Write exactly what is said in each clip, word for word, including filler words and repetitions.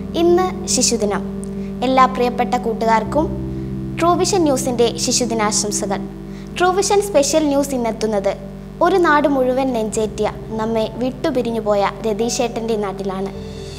ഇന്ന് ശിശുദിനം. എല്ലാ പ്രിയപ്പെട്ട കൂട്ടുകാർക്കും ട്രൂവിഷൻ ന്യൂസിൻ്റെ ശിശുദിനാശംസകൾ. ട്രൂവിഷൻ സ്പെഷ്യൽ ന്യൂസ് ഇന്നെത്തുന്നത് ഒരു നാട് മുഴുവൻ നെഞ്ചേറ്റിയ നമ്മെ വിട്ടുപിരിഞ്ഞുപോയ രതീഷേട്ടൻ്റെ നാട്ടിലാണ്.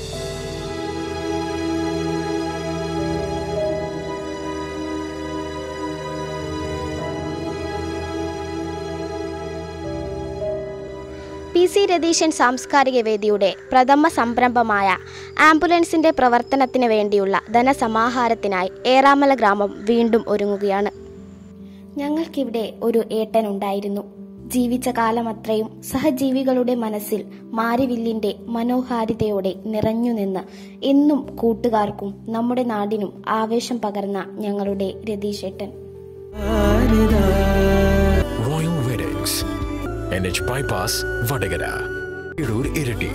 പി സി രതീശൻ സാംസ്കാരിക വേദിയുടെ പ്രഥമ സംരംഭമായ ആംബുലൻസിൻ്റെ പ്രവർത്തനത്തിന് വേണ്ടിയുള്ള ധനസമാഹാരത്തിനായി ഏറാമല ഗ്രാമം വീണ്ടും ഒരുങ്ങുകയാണ്. ഞങ്ങൾക്കിവിടെ ഒരു ഏട്ടനുണ്ടായിരുന്നു. ജീവിച്ച കാലമത്രയും സഹജീവികളുടെ മനസ്സിൽ മാരിവില്ലിൻ്റെ മനോഹാരിതയോടെ നിറഞ്ഞുനിന്ന് എന്നും കൂട്ടുകാർക്കും നമ്മുടെ നാടിനും ആവേശം പകർന്ന ഞങ്ങളുടെ രതീഷേട്ടൻ. N H bypass Vadakara Iroor ഇരട്ടി.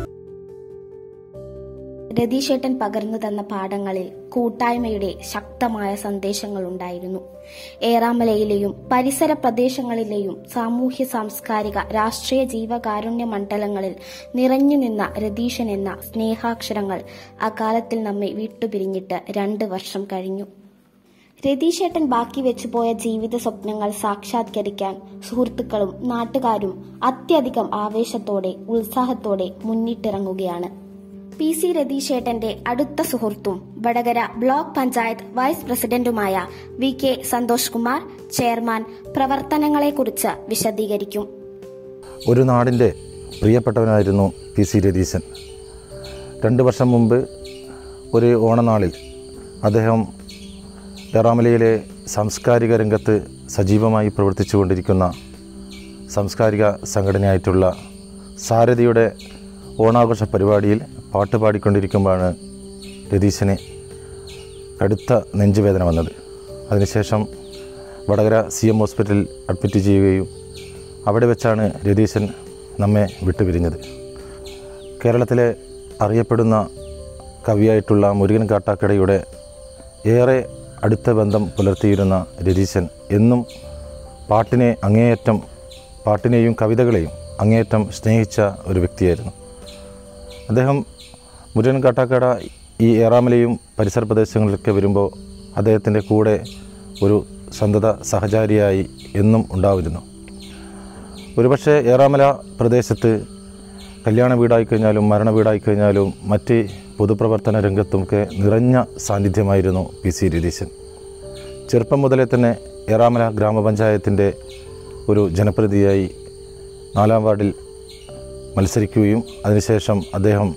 രതീഷേട്ടൻ പകർന്നു തന്ന പാഠങ്ങളിൽ കൂട്ടായ്മയുടെ ശക്തമായ സന്ദേശങ്ങളുണ്ടായിരുന്നു. ഏറാമലയിലെയും പരിസര പ്രദേശങ്ങളിലെയും സാമൂഹ്യ സാംസ്കാരിക രാഷ്ട്രീയ ജീവകാരുണ്യ മണ്ഡലങ്ങളിൽ നിറഞ്ഞുനിന്ന രതീശൻ എന്ന സ്നേഹാക്ഷരങ്ങൾ അകാലത്തിൽ നമ്മെ വിട്ടുപിരിഞ്ഞിട്ട് രണ്ട് വർഷം കഴിഞ്ഞു. രതീഷേട്ടൻ ബാക്കി വെച്ചുപോയ ജീവിത സ്വപ്നങ്ങൾ സാക്ഷാത്കരിക്കാൻ സുഹൃത്തുക്കളും നാട്ടുകാരും അത്യധികം ആവേശത്തോടെ ഉത്സാഹത്തോടെ മുന്നിട്ടിറങ്ങുകയാണ്. പി സി രതീഷേട്ടന്റെ അടുത്ത സുഹൃത്തും വടകര ബ്ലോക്ക് പഞ്ചായത്ത് വൈസ് പ്രസിഡന്റുമായ V K Santhosh Kumar chairman പ്രവർത്തനങ്ങളെക്കുറിച്ച് വിശദീകരിക്കും. ഒരു നാടിൻ്റെ പ്രിയപ്പെട്ടവനായിരുന്നു പി സി രതീശൻ. രണ്ട് വർഷം മുമ്പ് ഒരു ഓണനാളിൽ അദ്ദേഹം ഏറാമലയിലെ സാംസ്കാരിക രംഗത്ത് സജീവമായി പ്രവർത്തിച്ചു കൊണ്ടിരിക്കുന്ന സാംസ്കാരിക സംഘടനയായിട്ടുള്ള സാരഥിയുടെ ഓണാഘോഷ പരിപാടിയിൽ പാട്ട് പാടിക്കൊണ്ടിരിക്കുമ്പോഴാണ് രതീശന് കടുത്ത നെഞ്ചുവേദന വന്നത്. അതിനുശേഷം വടകര സി എം ഹോസ്പിറ്റലിൽ അഡ്മിറ്റ് ചെയ്യുകയും അവിടെ വെച്ചാണ് രതീശൻ നമ്മെ വിട്ടുപിരിഞ്ഞത്. കേരളത്തിലെ അറിയപ്പെടുന്ന കവിയായിട്ടുള്ള മുരുകൻ കാട്ടാക്കടയുടെ ഏറെ അടുത്ത ബന്ധം പുലർത്തിയിരുന്ന രതീശൻ എന്നും പാട്ടിനെ അങ്ങേയറ്റം പാട്ടിനെയും കവിതകളെയും അങ്ങേയറ്റം സ്നേഹിച്ച ഒരു വ്യക്തിയായിരുന്നു. അദ്ദേഹം മുരുകൻ കാട്ടാക്കട ഈ ഏറാമലയും പരിസര പ്രദേശങ്ങളിലൊക്കെ വരുമ്പോൾ അദ്ദേഹത്തിൻ്റെ കൂടെ ഒരു സന്തത സഹചാരിയായി എന്നും ഉണ്ടാവുന്നു. ഒരുപക്ഷെ ഏറാമല പ്രദേശത്ത് കല്യാണ വീടായിക്കഴിഞ്ഞാലും മരണ വീടായിക്കഴിഞ്ഞാലും മറ്റ് പൊതുപ്രവർത്തന രംഗത്തുമൊക്കെ നിറഞ്ഞ സാന്നിധ്യമായിരുന്നു പി സി രതീശൻ. ചെറുപ്പം മുതലേ തന്നെ ഏറാമല ഗ്രാമപഞ്ചായത്തിൻ്റെ ഒരു ജനപ്രതിനിധിയായി നാലാം വാർഡിൽ മത്സരിക്കുകയും അതിനുശേഷം അദ്ദേഹം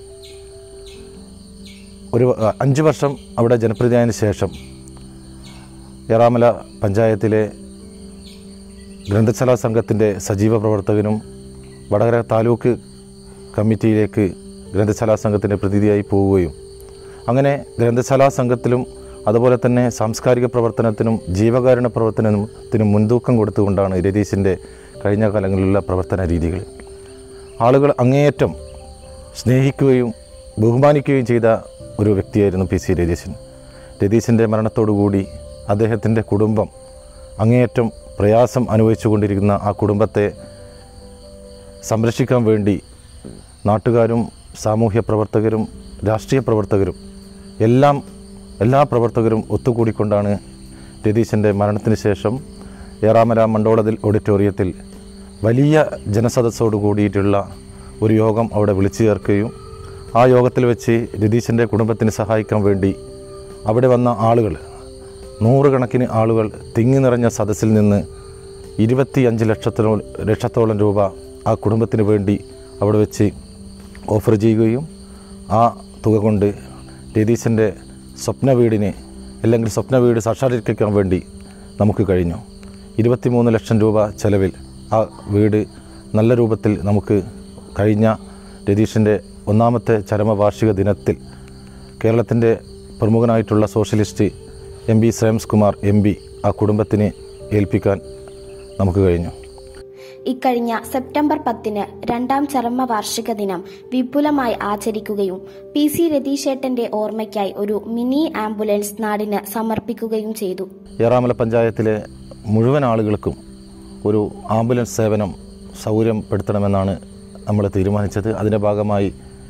ഒരു അഞ്ച് വർഷം അവിടെ ജനപ്രതിനിധിയായതിനു ശേഷം ഏറാമല പഞ്ചായത്തിലെ ഗ്രന്ഥശാലാ സംഘത്തിൻ്റെ സജീവ പ്രവർത്തകനും വടകര താലൂക്ക് കമ്മിറ്റിയിലേക്ക് ഗ്രന്ഥശാലാ സംഘത്തിൻ്റെ പ്രതിനിധിയായി പോവുകയും അങ്ങനെ ഗ്രന്ഥശാലാ സംഘത്തിലും അതുപോലെ തന്നെ സാംസ്കാരിക പ്രവർത്തനത്തിനും ജീവകാരുണ്യ പ്രവർത്തനത്തിനും മുൻതൂക്കം കൊടുത്തുകൊണ്ടാണ് രതീശിൻ്റെ കഴിഞ്ഞ കാലങ്ങളിലുള്ള പ്രവർത്തന രീതികൾ. ആളുകൾ അങ്ങേയറ്റം സ്നേഹിക്കുകയും ബഹുമാനിക്കുകയും ചെയ്ത ഒരു വ്യക്തിയായിരുന്നു പി സി രതീശൻ. രതീശിൻ്റെ മരണത്തോടുകൂടി അദ്ദേഹത്തിൻ്റെ കുടുംബം അങ്ങേയറ്റം പ്രയാസം അനുഭവിച്ചു കൊണ്ടിരിക്കുന്ന ആ കുടുംബത്തെ സംരക്ഷിക്കാൻ വേണ്ടി നാട്ടുകാരും സാമൂഹ്യ പ്രവർത്തകരും രാഷ്ട്രീയ പ്രവർത്തകരും എല്ലാം എല്ലാ പ്രവർത്തകരും ഒത്തുകൂടിക്കൊണ്ടാണ് രതീശൻ്റെ മരണത്തിന് ശേഷം ഏറാമല മണ്ഡോളത്തിൽ ഓഡിറ്റോറിയത്തിൽ വലിയ ജനസദസ്സോട് കൂടിയിട്ടുള്ള ഒരു യോഗം അവിടെ വിളിച്ചു ചേർക്കുകയും ആ യോഗത്തിൽ വെച്ച് രതീശൻ്റെ കുടുംബത്തിന് സഹായിക്കാൻ വേണ്ടി അവിടെ വന്ന ആളുകൾ നൂറുകണക്കിന് ആളുകൾ തിങ്ങി നിറഞ്ഞ സദസ്സിൽ നിന്ന് ഇരുപത്തിയഞ്ച് ലക്ഷത്തിനോ ലക്ഷത്തോളം രൂപ ആ കുടുംബത്തിന് വേണ്ടി അവിടെ വെച്ച് ഓഫർ ചെയ്യുകയും ആ തുക കൊണ്ട് രതീശൻ്റെ സ്വപ്ന വീടിന് അല്ലെങ്കിൽ സ്വപ്ന വീട് സാക്ഷാത്കരിക്കാൻ വേണ്ടി നമുക്ക് കഴിഞ്ഞു. ഇരുപത്തിമൂന്ന് ലക്ഷം രൂപ ചെലവിൽ ആ വീട് നല്ല രൂപത്തിൽ നമുക്ക് കഴിഞ്ഞ രതീഷിൻ്റെ ഒന്നാമത്തെ ചരമവാർഷിക ദിനത്തിൽ കേരളത്തിൻ്റെ പ്രമുഖനായിട്ടുള്ള socialist M P Shreyams Kumar M P ആ കുടുംബത്തിന് ഏൽപ്പിക്കാൻ നമുക്ക് കഴിഞ്ഞു. ഇക്കഴിഞ്ഞ സെപ്റ്റംബർ പത്തിന് രണ്ടാം ചരമവാർഷിക ദിനം വിപുലമായി ആചരിക്കുകയും പി സി രതീഷേട്ടന്റെ ഓർമ്മയ്ക്കായി ഒരു മിനി ആംബുലൻസ് നാടിന് സമർപ്പിക്കുകയും ചെയ്തു. ഏറാമല പഞ്ചായത്തിലെ മുഴുവൻ ആളുകൾക്കും ഒരു ആംബുലൻസ് സേവനം സൗകര്യപ്പെടുത്തണമെന്നാണ് നമ്മൾ തീരുമാനിച്ചത്. അതിൻ്റെ ഭാഗമായി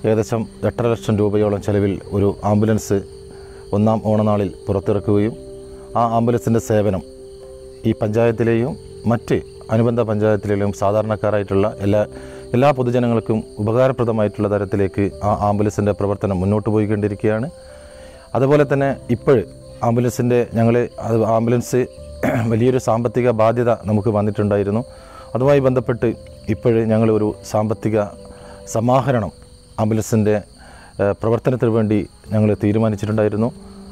ഏകദേശം എട്ടര ലക്ഷം രൂപയോളം ചെലവിൽ ഒരു ആംബുലൻസ് ഒന്നാം ഓണനാളിൽ പുറത്തിറക്കുകയും ആ ആംബുലൻസിൻ്റെ സേവനം ഈ പഞ്ചായത്തിലെയും മറ്റ് അനുബന്ധ പഞ്ചായത്തിലെയും സാധാരണക്കാരായിട്ടുള്ള എല്ലാ എല്ലാ പൊതുജനങ്ങൾക്കും ഉപകാരപ്രദമായിട്ടുള്ള തരത്തിലേക്ക് ആ ആംബുലൻസിൻ്റെ പ്രവർത്തനം മുന്നോട്ട് പോയിക്കൊണ്ടിരിക്കുകയാണ്. അതുപോലെ തന്നെ ഇപ്പോൾ ആംബുലൻസിൻ്റെ ഞങ്ങൾ ആംബുലൻസ് വലിയൊരു സാമ്പത്തിക ബാധ്യത നമുക്ക് വന്നിട്ടുണ്ടായിരുന്നു. അതുമായി ബന്ധപ്പെട്ട് ഇപ്പോൾ ഞങ്ങൾ ഒരു സാമ്പത്തിക സമാഹരണം ആംബുലൻസിൻ്റെ പ്രവർത്തനത്തിന് വേണ്ടി ഞങ്ങൾ തീരുമാനിച്ചിട്ടുണ്ടായിരുന്നു.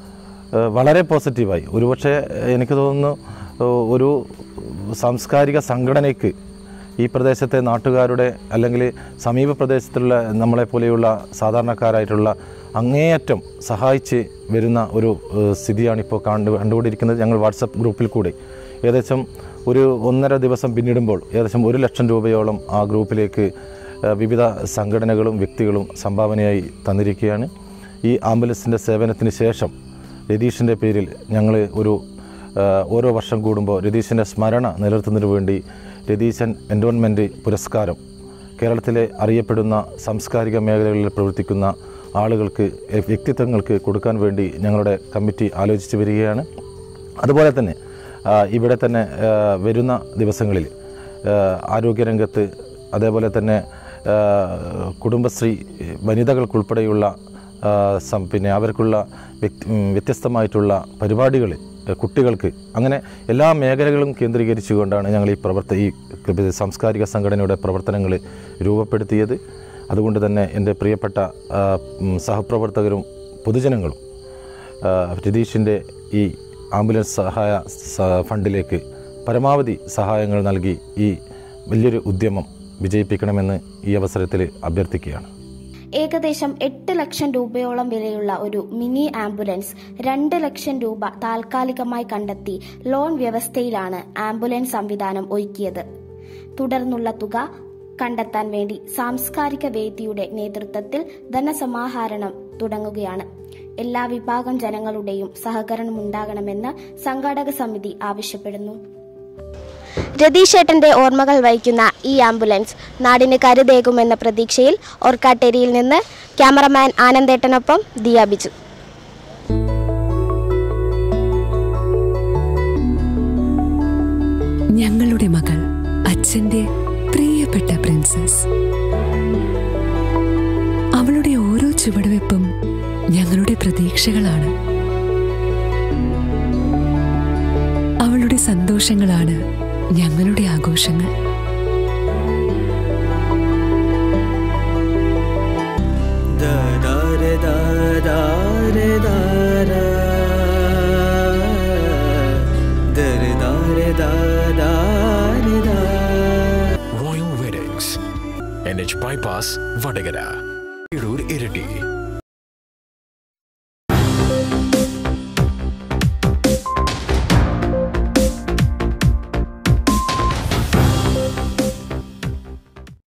വളരെ പോസിറ്റീവായി. ഒരുപക്ഷെ എനിക്ക് തോന്നുന്നു ഒരു സാംസ്കാരിക സംഘടനയ്ക്ക് ഈ പ്രദേശത്തെ നാട്ടുകാരുടെ അല്ലെങ്കിൽ സമീപ പ്രദേശത്തുള്ള നമ്മളെപ്പോലെയുള്ള സാധാരണക്കാരായിട്ടുള്ള അങ്ങേയറ്റം സഹായിച്ച് വരുന്ന ഒരു സ്ഥിതിയാണിപ്പോൾ കണ്ടു കണ്ടുകൊണ്ടിരിക്കുന്നത്. ഞങ്ങൾ വാട്സപ്പ് ഗ്രൂപ്പിൽ കൂടി ഏകദേശം ഒരു ഒന്നര ദിവസം പിന്നിടുമ്പോൾ ഏകദേശം ഒരു ലക്ഷം രൂപയോളം ആ ഗ്രൂപ്പിലേക്ക് വിവിധ സംഘടനകളും വ്യക്തികളും സംഭാവനയായി തന്നിരിക്കുകയാണ്. ഈ ആംബുലൻസിൻ്റെ സേവനത്തിന് ശേഷം രതീഷിൻ്റെ പേരിൽ ഞങ്ങൾ ഒരു ഓരോ വർഷം കൂടുമ്പോൾ രതീഷിൻ്റെ സ്മരണ നിലനിർത്തുന്നതിന് വേണ്ടി രതീശൻ എൻഡോൺമെൻറ്റ് പുരസ്കാരം കേരളത്തിലെ അറിയപ്പെടുന്ന സാംസ്കാരിക മേഖലകളിൽ പ്രവർത്തിക്കുന്ന ആളുകൾക്ക്, വ്യക്തിത്വങ്ങൾക്ക് കൊടുക്കാൻ വേണ്ടി ഞങ്ങളുടെ കമ്മിറ്റി ആലോചിച്ച് വരികയാണ്. അതുപോലെ തന്നെ ഇവിടെ തന്നെ വരുന്ന ദിവസങ്ങളിൽ ആരോഗ്യരംഗത്ത് അതേപോലെ തന്നെ കുടുംബശ്രീ വനിതകൾക്കുൾപ്പെടെയുള്ള പിന്നെ അവർക്കുള്ള വ്യത്യസ്തമായിട്ടുള്ള പരിപാടികൾ കുട്ടികൾക്ക് അങ്ങനെ എല്ലാ മേഖലകളും കേന്ദ്രീകരിച്ചുകൊണ്ടാണ് ഞങ്ങൾ ഈ പ്രവർത്ത ഈ സാംസ്കാരിക സംഘടനയുടെ പ്രവർത്തനങ്ങൾ രൂപപ്പെടുത്തിയത്. അതുകൊണ്ട് തന്നെ എൻ്റെ പ്രിയപ്പെട്ട സഹപ്രവർത്തകരും പൊതുജനങ്ങളും രതീഷിൻ്റെ ഈ ആംബുലൻസ് സഹായ ഫണ്ടിലേക്ക് പരമാവധി സഹായങ്ങൾ നൽകി ഈ വലിയൊരു ഉദ്യമം വിജയിപ്പിക്കണമെന്ന് ഈ അവസരത്തിൽ അഭ്യർത്ഥിക്കുകയാണ്. ഏകദേശം എട്ട് ലക്ഷം രൂപയോളം വിലയുള്ള ഒരു മിനി ആംബുലൻസ് രണ്ട് ലക്ഷം രൂപ താൽക്കാലികമായി കണ്ടെത്തി ലോൺ വ്യവസ്ഥയിലാണ് ആംബുലൻസ് സംവിധാനം ഒരുക്കിയത്. തുടർന്നുള്ള തുക കണ്ടെത്താൻ വേണ്ടി സാംസ്കാരിക വേദിയുടെ നേതൃത്വത്തിൽ ധനസമാഹരണം തുടങ്ങുകയാണ്. എല്ലാ വിഭാഗം ജനങ്ങളുടെയും സഹകരണമുണ്ടാകണമെന്ന് സംഘാടക സമിതി ആവശ്യപ്പെടുന്നു. രതീഷേട്ടന്റെ ഓർമ്മകൾ വഹിക്കുന്ന ഈ ആംബുലൻസ് നാടിന് കരുതേകുമെന്ന പ്രതീക്ഷയിൽ ഓർക്കാട്ടേരിയിൽ നിന്ന് ക്യാമറമാൻ ആനന്ദേട്ടനൊപ്പം ദിയ ബിജു. ഞങ്ങളുടെ മകൾ, അച്ഛന്റെ പ്രിയപ്പെട്ട പ്രിൻസസ്. അവളുടെ ഓരോ ചുവടുവെപ്പും ഞങ്ങളുടെ പ്രതീക്ഷകളാണ്. അവളുടെ സന്തോഷങ്ങളാണ് ഞങ്ങളുടെ ആഘോഷങ്ങൾ. Royal Weddings, N H Bypass, Vadagara, Irur Irati.